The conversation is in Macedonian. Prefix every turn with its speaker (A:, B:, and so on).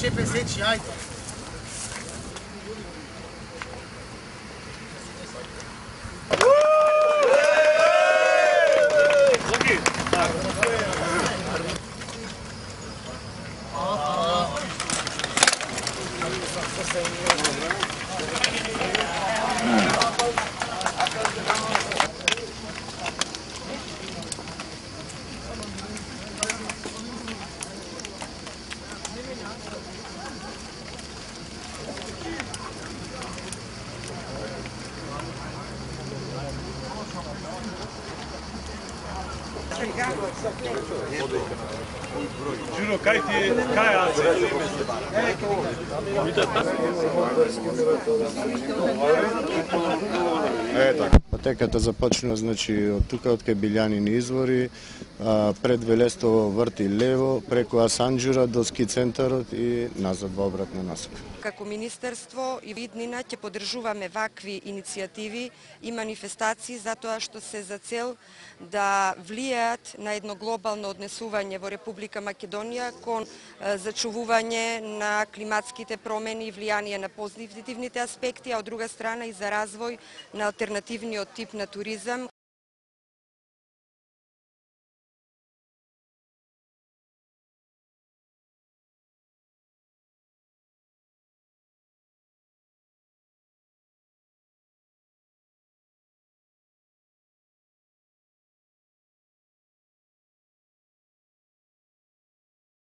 A: шефе, сечи, ајде.
B: Đuro, kaj ti je, kaj je Ace?
C: Патеката започна, значи, од тука од кај Билјанини извори, пред Велестово врти лево, преку Асанџура до ски центарот и назад во обратна насока.
D: Како Министерство и Виднина ќе поддржуваме вакви иницијативи и манифестации затоа што се за цел да влијаат на едно глобално однесување во Република Македонија кон зачувување на климатските промени и влијание на позитивните аспекти, а од друга страна и за развој на алтернативниот тип на туризам